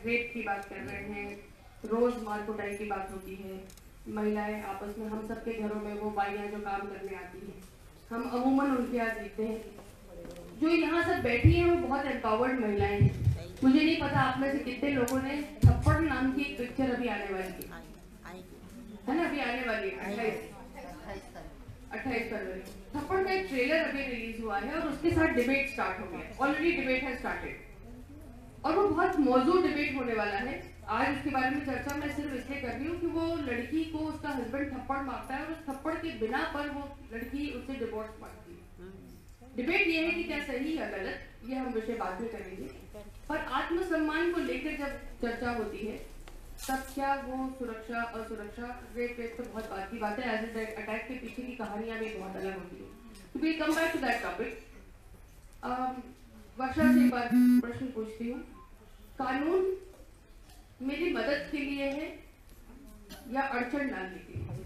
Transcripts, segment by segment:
Rape की बात कर रहे हैं, रोज मार कुटाई की बात होती है, महिलाएं आपस में, हम सबके घरों में वो बाइयां जो काम करने आती हैं, हम अमूमन उनके यहाँ देखते हैं। जो यहाँ सब बैठी हैं वो बहुत एम्पावर्ड महिलाएं हैं। मुझे नहीं पता आप में से कितने लोगों ने थप्पड़ नाम की एक पिक्चर अभी आने वाली है ना, अभी आने वाली है 28 फरवरी। थप्पड़ का एक ट्रेलर अभी रिलीज हुआ है और उसके साथ डिबेट स्टार्ट हो गया, ऑलरेडी डिबेट है स्टार्टेड और वो बहुत मौजूद डिबेट होने वाला है। आज उसके बारे में चर्चा मैं सिर्फ इसलिए कर रही हूँ कि वो लड़की को उसका हस्बैंड थप्पड़ मारता है और उस थप्पड़ के बिना पर वो लड़की उससे डिवोर्स मांगती है। डिबेट ये है कि क्या सही या गलत, ये हम विषय बाद में करेंगे, पर आत्मसम्मान को लेकर जब चर्चा होती है तब क्या वो सुरक्षा असुरक्षा, रेप तो बहुत बात की बात है, एज अटैक के पीछे की कहानियां भी बहुत अलग होती है। तो we come back to that topic. Varsha से एक बार प्रश्न पूछती हूँ, कानून मेरी मदद के लिए है या अड़चन डालने के लिए?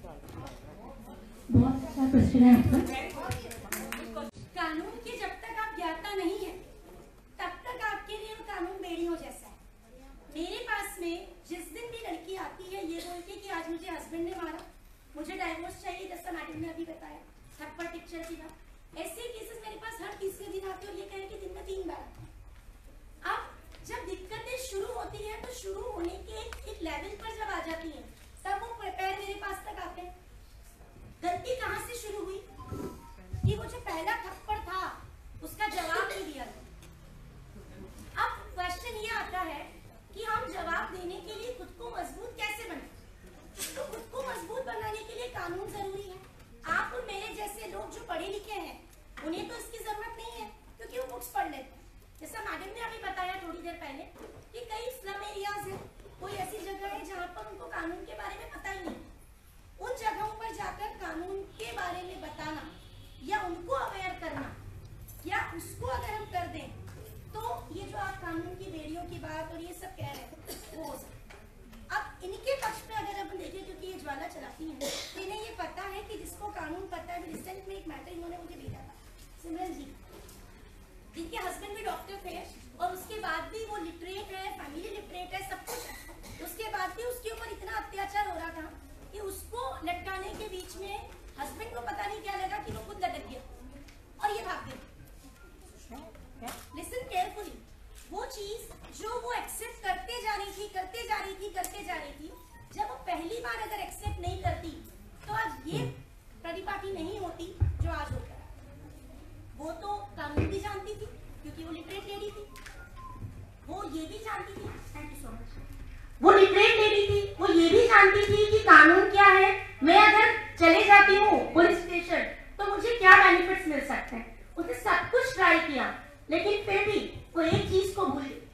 बहुत अच्छा क्वेश्चन है आपका। कानून की जब तक आप ज्ञाता नहीं है तब तक आपके लिए वो कानून बेड़ियों जैसा है। मेरे पास में जिस दिन भी लड़की आती है ये बोल के कि आज मुझे हस्बैंड ने मारा, मुझे डाइवोर्स चाहिए, जैसा मैडम ने अभी बताया थप्पड़ पिक्चर की बात, ऐसे केसेस मेरे पास हर तीसरे दिन आते हैं और ये कहें कि दिन में 3 बार। अब जब दिक्कतें शुरू होती है तो शुरू होने के एक लेवल पर जब आ जाती है तब वो पैर मेरे पास तक आते हैं। गलती कहाँ से शुरू हुई कि वो जो पहला थप्पड़ था उसका जवाब नहीं दिया। अब क्वेश्चन ये आता है कि हम जवाब देने के लिए खुद को मजबूत कैसे बने। तो खुद को मजबूत बनाने के लिए कानून जरूरी है। आप और मेरे जैसे लोग जो पढ़े लिखे हैं उन्हें तो इसकी जरूरत नहीं है क्योंकि वो बुक्स पढ़ लेते हैं। जैसा मैडम ने अभी बताया थोड़ी देर पहले कि कई स्लम एरियाज हैं, कोई ऐसी जगह है जहाँ पर उनको कानून के बारे में पता ही नहीं। उन जगहों पर जाकर कानून के बारे में बताना या उनको अवेयर करना या उसको अगर हम कर दें तो ये जो आप कानून की बेड़ियों की बात और ये सब कह रहे हैं वो हो सकता। अब इनके पक्ष में अगर हम देखें, क्योंकि ये ज्वाला चलाती हैं तो इन्हें ये पता है कि जिसको कानून पता है। रिसेंट में एक मैटर इन्होंने मुझे भेजा था, सिमरन जी, जिनके हस्बैंड भी डॉक्टर थे और उसके बाद भी वो लिटरेट है, फैमिली लिटरेट है, सब कुछ है। उसके बाद भी उसके ऊपर इतना अत्याचार हो रहा था कि उसको लटकाने के बीच में हस्बैंड को पता नहीं क्या लगा कि वो खुद लटक गया और ये भाग गया। लिसन केयरफुली, वो चीज जो वो एक्सेप्ट करते जा रही थी, जब वो पहली बार अगर एक्सेप्ट नहीं करती तो आज ये परिपाटी नहीं होती जो आज होता है। वो तो कानून भी जानती थी क्योंकि वो लिटरेट लेडी थी, वो ये भी जानती थी, थैंक यू सो मच, वो लिटरेट लेडी थी, वो ये भी जानती थी कि कानून क्या है, मैं अगर चले जाती हूँ पुलिस स्टेशन तो मुझे क्या बेनिफिट्स मिल सकते हैं। उसने सब कुछ ट्राई किया लेकिन फिर भी वो एक चीज को भूल गई।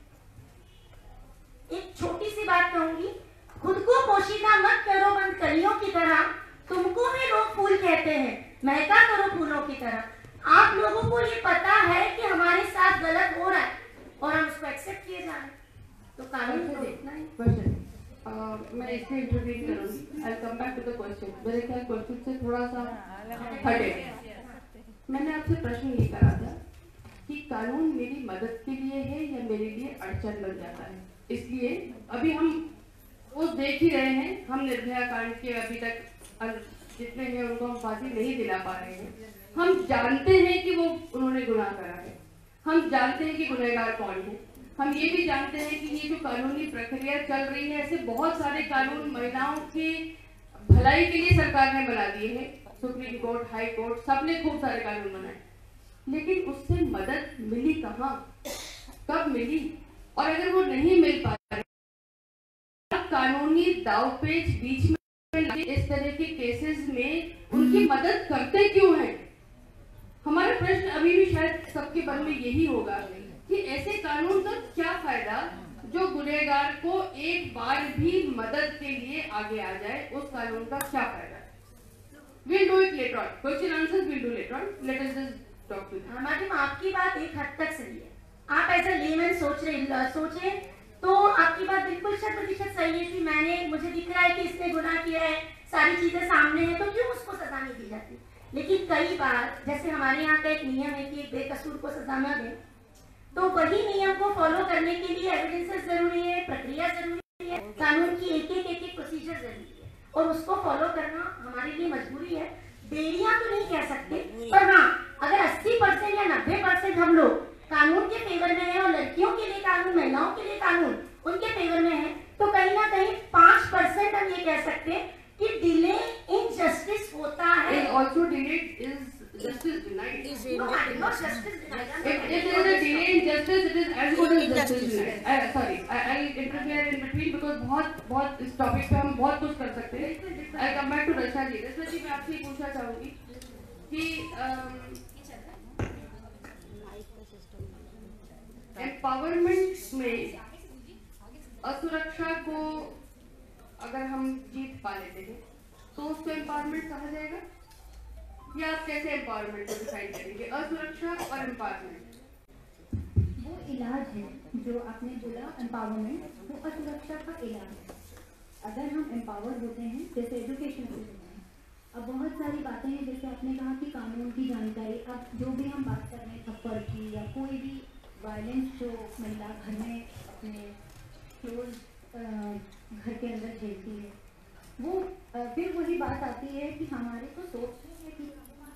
एक छोटी सी बात कहूंगी, खुद को पोशीदा मत करो बंद कलियों की तरह, तुमको भी लोग फूल कहते हैं, महका करो फूलों की तरह। आप लोगों को ये पता है कि हमारे साथ गलत हो रहा है और हम उसको एक्सेप्ट किए जा रहे हैं, तो कानून को देखना है। क्वेश्चन मैं इसमें इंटरव्यू करूंगी, I come back to the question. मेरे ख्याल क्वेश्चन से थोड़ा सा हटे। मैंने आपसे प्रश्न ये करा था कि कानून मेरी मदद के लिए है या मेरे लिए अड़चन बन जाता है। इसलिए अभी हम वो देख ही रहे हैं, हम निर्भया कांड के अभी तक जितने हैं उनको हम फांसी नहीं दिला पा रहे हैं। हम जानते हैं कि वो उन्होंने गुनाह करा है, हम जानते हैं कि गुनहगार कौन है, हम ये भी जानते हैं कि ये जो कानूनी प्रक्रिया चल रही है, ऐसे बहुत सारे कानून महिलाओं की भलाई के लिए सरकार ने बना दिए हैं। सुप्रीम कोर्ट, हाई कोर्ट, सबने खूब सारे कानून बनाए, लेकिन उससे मदद मिली कहाँ, कब मिली? और अगर वो नहीं मिल पा रही, कानूनी दावपेच बीच में इस तरह के केसेस में उनकी मदद करते क्यों हैं? हमारा प्रश्न अभी भी शायद सबके मन में यही होगा कि ऐसे कानून का क्या फायदा जो गुनहगार को एक बार भी मदद के लिए आगे आ जाए, उस कानून का क्या फायदा? We'll do it later on. Question answers we'll do later on. Let us just talk to them. Madam, आपकी बात एक हद तक सही है। आप ऐसा लेमन सोचे तो आपकी बात बिल्कुल 100% सही है कि मुझे दिख रहा है कि इसने गुनाह किया है, सारी चीजें सामने हैं, तो क्यों उसको सजा नहीं दी जाती? लेकिन कई बार जैसे हमारे यहाँ का एक नियम है कि एक बेकसूर को सजा न दें, तो वही नियम को फॉलो करने के लिए एविडेंसेस जरूरी है, प्रक्रिया जरूरी है, कानून की एक एक प्रोसीजर जरूरी है और उसको फॉलो करना हमारे लिए मजबूरी है। बेड़ियां तो नहीं कह सकते, पर हाँ अगर 80% या 90% हम लोग कानून के फेवर में है और लड़कियों के लिए कानून, महिलाओं के लिए कानून उनके फेवर में है, तो कहीं ना कहीं 5% हम ये कह सकते हैं कि डिले इन जस्टिस होता है। Also delayed is justice denied. No, not justice denied. If there is a delay in justice, it is as good as justice denied. Sorry, I'll interfere in between because बहुत इस topic पे हम बहुत कुछ कर सकते हैं। I'll come back to रक्षा जी। रक्षा जी, मैं आपसे पूछना चाहूँगी कि एम्पावरमेंट में असुरक्षा को अगर हम जीत पा लेते हैं तो उसको एम्पावरमेंट कहा जाएगा, या आप कैसे एम्पावरमेंट को डिफाइन करेंगे? असुरक्षा और एम्पावरमेंट वो इलाज है जो आपने बोला, एम्पावरमेंट वो असुरक्षा का इलाज है। अगर हम एम्पावर होते हैं, जैसे एजुकेशन से होते हैं, अब बहुत सारी बातें हैं, जैसे आपने कहा कि कानून की जानकारी, अब जो भी हम बात कर रहे हैं थप्पड़ की या कोई भी वायलेंस जो महिला घर में अपने क्लोज घर के अंदर झेलती है, वो फिर वही बात आती है कि हमारे को सोचते हैं कि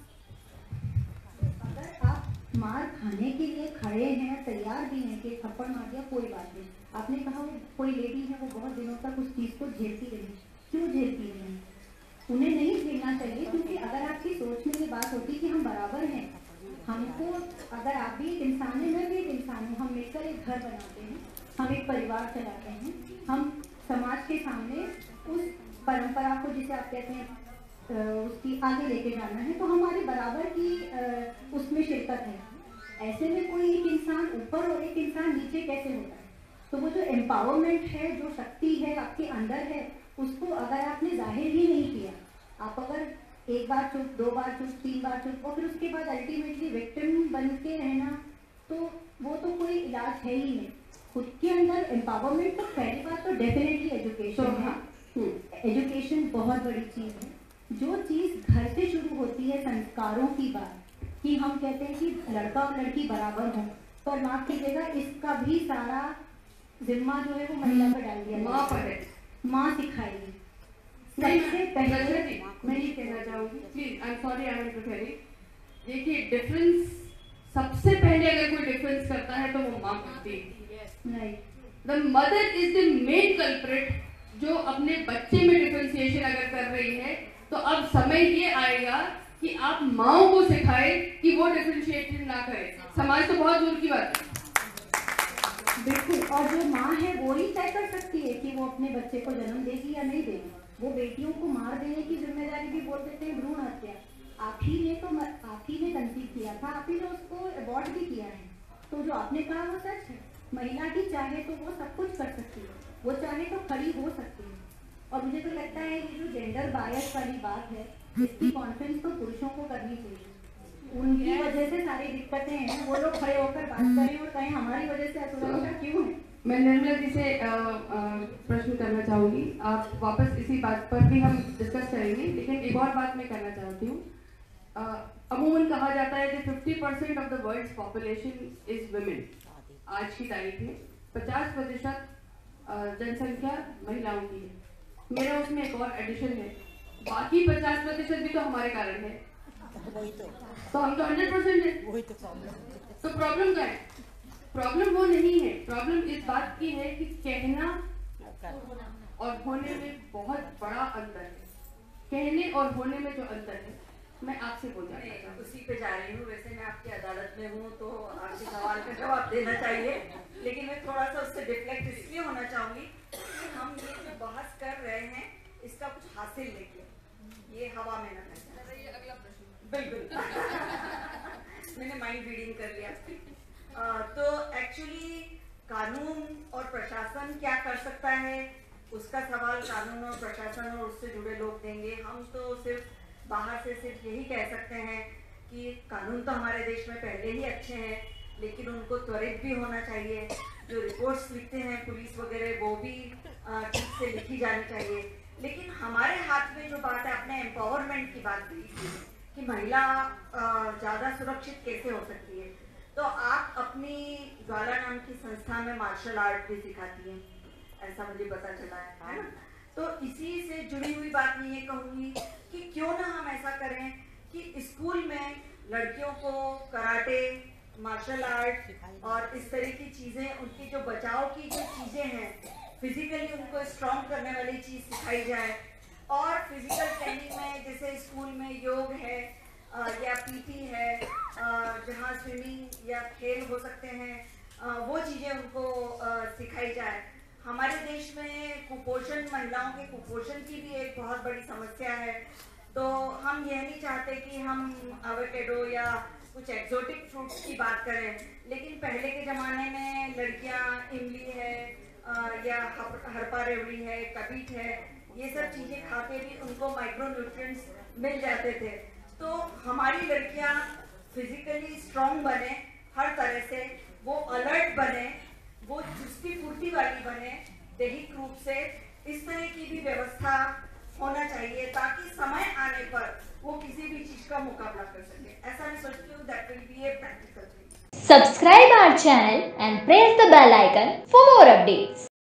अगर आप मार खाने के लिए खड़े हैं, तैयार भी हैं कि थप्पड़ मार दिया कोई बात नहीं। आपने कहा वो कोई लेडी है, वो बहुत दिनों तक उस चीज़ को झेलती रही, क्यों झेलती रही? उन्हें नहीं झेलना चाहिए, क्योंकि अगर आपकी सोच में ये बात होती कि हम बराबर हैं, हमको, अगर आप भी एक इंसान है, मैं भी एक इंसान हूँ, हम मिलकर एक घर बनाते हैं, हम एक परिवार चलाते हैं, हम समाज के सामने उस परंपरा को, जिसे आप कहते हैं, उसकी आगे लेके जाना है, तो हमारे बराबर की उसमें शिरकत है। ऐसे में कोई एक इंसान ऊपर और एक इंसान नीचे कैसे होता है? तो वो जो एम्पावरमेंट है, जो शक्ति है आपके अंदर है, उसको अगर आपने जाहिर ही नहीं किया, आप अगर एक बार चुप, 2 बार चुप, 3 बार चुप और फिर उसके बाद अल्टीमेटली विक्टिम बन के रहना, तो वो तो कोई इलाज है ही नहीं। खुद के अंदर एम्पावरमेंट, तो पहली बात तो डेफिनेटली एजुकेशन है। एजुकेशन बहुत बड़ी चीज़ है। जो चीज़ घर से शुरू होती है, संस्कारों की बात, कि हम कहते हैं कि लड़का और लड़की बराबर हों, पर माफ कीजिएगा, इसका भी सारा जिम्मा जो है वो महिला पर डाल दिया, माँ पर है, माँ सिखाएगी। सबसे पहले मैं ये कहना चाहूँगी, please, I am sorry, I am interfering. देखिए, डिफरेंस सबसे पहले अगर कोई डिफरेंस करता है तो वो माँ करती है। The mother is the main culprit जो अपने बच्चे में डिफरेंशिएशन अगर कर रही है, तो अब समय ये आएगा कि आप माओ को सिखाए कि वो डिफरेंशिएशन ना करे। समाज तो बहुत दूर की बात है। बिल्कुल, और जो माँ है वो ही तय कर सकती है कि वो अपने बच्चे को जन्म देगी या नहीं देगी। वो बेटियों को मार देने की जिम्मेदारी भी बोल देते हैं भ्रूण हत्या। आप ही ने कंसीव किया था, आप ही ने उसको अबॉर्ट भी किया है। तो जो आपने कहा वो सच है। महिला की चाहे तो वो सब कुछ कर सकती है, वो चाहे तो खड़ी हो सकती है। और मुझे तो लगता है ये जो जेंडर बायस वाली बात है, इसकी कॉन्फ्रेंस तो पुरुषों को करनी चाहिए। उनकी वजह से सारी दिक्कतें हैं, वो लोग खड़े होकर बात करें और कहें हमारी वजह से असुरक्षा क्यों है। मैं निर्मला जी से प्रश्न करना चाहूँगी। आप वापस इसी बात पर भी हम डिस्कस करेंगे, लेकिन एक और बात मैं करना चाहती हूँ। अमूमन कहा जाता है कि 50% of the world's population is women. आज की तारीख में 50% जनसंख्या महिलाओं की है। मेरा उसमें एक और एडिशन है, बाकी 50% भी तो हमारे कारण है। तो हम तो 100% है। तो प्रॉब्लम क्या है? प्रॉब्लम वो नहीं है, प्रॉब्लम इस बात की है कि कहना और होने में बहुत बड़ा अंतर है। कहने और होने में जो अंतर है, मैं आपसे बोल रही हूँ, उसी पे जा रही हूँ। वैसे मैं आपकी अदालत में हूँ तो आपके सवाल का जवाब देना चाहिए, लेकिन मैं थोड़ा सा उससे डिफ्लेक्ट इसलिए होना चाहूँगी कि हम ये जो बहस कर रहे हैं इसका कुछ हासिल लेके ये हवा में न जाए। ये अगला प्रश्न। बिल्कुल। मैंने माइंड रीडिंग कर लिया। तो एक्चुअली कानून और प्रशासन क्या कर सकता है, उसका सवाल कानून और प्रशासन और उससे जुड़े लोग देंगे। हम तो सिर्फ बाहर से सिर्फ यही कह सकते हैं कि कानून तो हमारे देश में पहले ही अच्छे हैं, लेकिन उनको त्वरित भी होना चाहिए। जो रिपोर्ट्स लिखते हैं पुलिस वगैरह, वो भी ठीक से लिखी जानी चाहिए। लेकिन हमारे हाथ में जो बात है, आपने एम्पावरमेंट की बात की कि महिला ज़्यादा सुरक्षित कैसे हो सकती है, तो आप अपनी ज्वाला नाम की संस्था में मार्शल आर्ट भी सिखाती हैं, ऐसा मुझे पता चला है ना। तो इसी से जुड़ी हुई बात मैं ये कहूँगी कि क्यों ना हम ऐसा करें कि स्कूल में लड़कियों को कराटे, मार्शल आर्ट और इस तरह की चीज़ें, उनकी जो बचाव की जो चीज़ें हैं, फिजिकली उनको स्ट्रॉन्ग करने वाली चीज़ सिखाई जाए। और फिजिकल ट्रेनिंग में जैसे स्कूल में योग है या पीटी है, जहाँ स्विमिंग या खेल हो सकते हैं, वो चीज़ें उनको सिखाई जाए। हमारे देश में कुपोषण, महिलाओं के कुपोषण की भी एक बहुत बड़ी समस्या है। तो हम यह नहीं चाहते कि हम एवोकाडो या कुछ एक्सोटिक फ्रूट्स की बात करें, लेकिन पहले के ज़माने में लड़कियां इमली है या हरपा रेवड़ी है, कबीट है, ये सब चीज़ें खा के भी उनको माइक्रो न्यूट्रिएंट्स मिल जाते थे। तो हमारी लड़कियां फिजिकली स्ट्रॉन्ग बने, हर तरह से वो अलर्ट बने, वो चुस्ती फुर्ती वाली बने, दैहिक रूप से इस तरह की भी व्यवस्था होना चाहिए ताकि समय आने पर वो किसी भी चीज का मुकाबला कर सके। ऐसा मैं सोचती हूँ that will be a practical thing. Subscribe our channel and press the bell icon for more updates.